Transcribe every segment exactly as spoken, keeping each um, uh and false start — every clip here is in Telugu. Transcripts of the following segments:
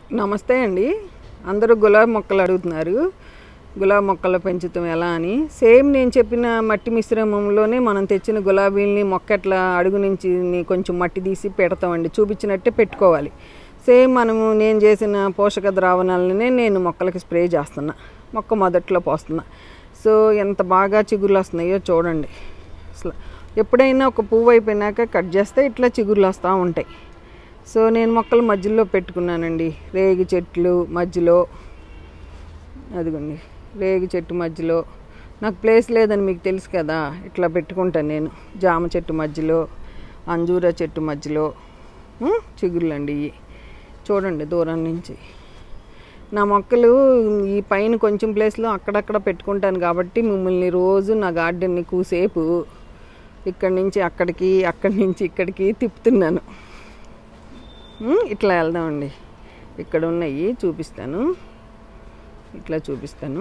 నమస్తే అండి. అందరూ గులాబీ మొక్కలు అడుగుతున్నారు. గులాబీ మొక్కలు పెంచుతాం ఎలా అని. సేమ్ నేను చెప్పిన మట్టి మిశ్రమంలోనే మనం తెచ్చిన గులాబీల్ని మొక్క ఎట్లా అడుగు నుంచి కొంచెం మట్టి తీసి పెడతామండి. చూపించినట్టే పెట్టుకోవాలి. సేమ్ మనము నేను చేసిన పోషక ద్రావణాలనే నేను మొక్కలకి స్ప్రే చేస్తున్నా. మొక్క మొదట్లో పోస్తున్నా. సో ఎంత బాగా చిగుర్లు వస్తున్నాయో చూడండి. అసలు ఎప్పుడైనా ఒక పువ్వు అయిపోయినాక కట్ చేస్తే ఇట్లా చిగుర్లు వస్తూ ఉంటాయి. సో నేను మొక్కల మధ్యలో పెట్టుకున్నానండి. రేగి చెట్లు మధ్యలో, అదిగోండి రేగి చెట్టు మధ్యలో. నాకు ప్లేస్ లేదని మీకు తెలుసు కదా, ఇట్లా పెట్టుకుంటాను నేను. జామ చెట్టు మధ్యలో, అంజూర చెట్టు మధ్యలో చిగుర్లండి ఇవి. చూడండి దూరం నుంచి. నా మొక్కలు ఈ పైన కొంచెం ప్లేస్లో అక్కడక్కడ పెట్టుకుంటాను కాబట్టి మిమ్మల్ని రోజు నా గార్డెన్ని కూసేపు ఇక్కడి నుంచి అక్కడికి, అక్కడి నుంచి ఇక్కడికి తిప్పుతున్నాను. ఇట్లా వెళ్దామండి. ఇక్కడ ఉన్నాయి చూపిస్తాను. ఇట్లా చూపిస్తాను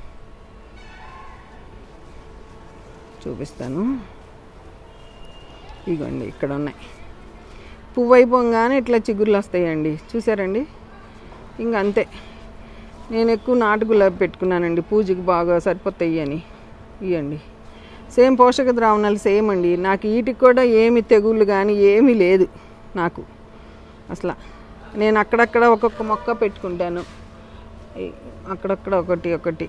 చూపిస్తాను ఇగోండి ఇక్కడ ఉన్నాయి. పువ్వు అయిపోగానే ఇట్లా చిగుర్లు వస్తాయండి. చూసారండి? ఇంక అంతే. నేను ఎక్కువ నాటు గులాబీ పెట్టుకున్నానండి, పూజకి బాగా సరిపోతాయి అని. ఇవ్వండి సేమ్ పోషక ద్రావణాలు సేమ్ అండి. నాకు వీటికి కూడా ఏమి తెగుళ్ళు కానీ ఏమీ లేదు నాకు అసలు. నేను అక్కడక్కడ ఒక్కొక్క మొక్క పెట్టుకుంటాను, అక్కడక్కడ ఒకటి ఒకటి.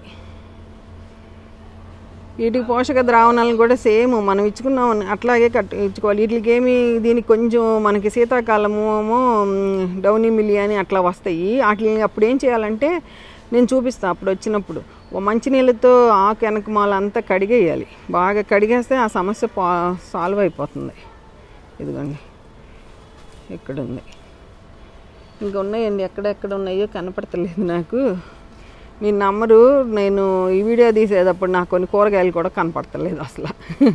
వీటికి పోషక ద్రావణాలను కూడా సేమ్ మనం ఇచ్చుకున్నాం అట్లాగే కట్ ఇచ్చుకోవాలి. వీటికి ఏమి, దీనికి కొంచెం మనకి శీతాకాలము ఏమో డౌనీ మిలియా అని అట్లా వస్తాయి. వాటిని అప్పుడు ఏం చేయాలంటే నేను చూపిస్తాను. అప్పుడు వచ్చినప్పుడు ఓ మంచినీళ్ళతో ఆకు వెనకమాల అంతా కడిగేయాలి. బాగా కడిగేస్తే ఆ సమస్య పా సాల్వ్ అయిపోతుంది. ఇదిగోండి ఇక్కడ ఉంది. ఇంకా ఉన్నాయండి, ఎక్కడెక్కడ ఉన్నాయో కనపడతలేదు నాకు. మీరు నమ్మరు, నేను ఈ వీడియో తీసేటప్పుడు నాకు కొన్ని కూరగాయలు కూడా కనపడతలేదు అసలు.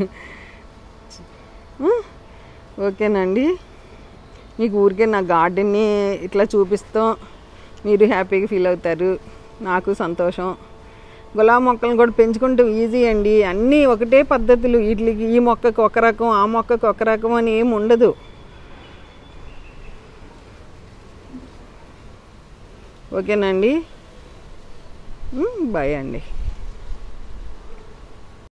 ఓకేనండి. మీకు ఊరికే నా గార్డెన్ని ఇట్లా చూపిస్తాం, మీరు హ్యాపీగా ఫీల్ అవుతారు, నాకు సంతోషం. గులాబీ మొక్కలను కూడా పెంచుకుంటూ ఈజీ అండి. అన్నీ ఒకటే పద్ధతులు. వీటికి ఈ మొక్కకు ఒక రకం, ఆ మొక్కకు ఒక రకం అని ఏమి ఉండదు. ఓకేనండి. బాయ్ అండి.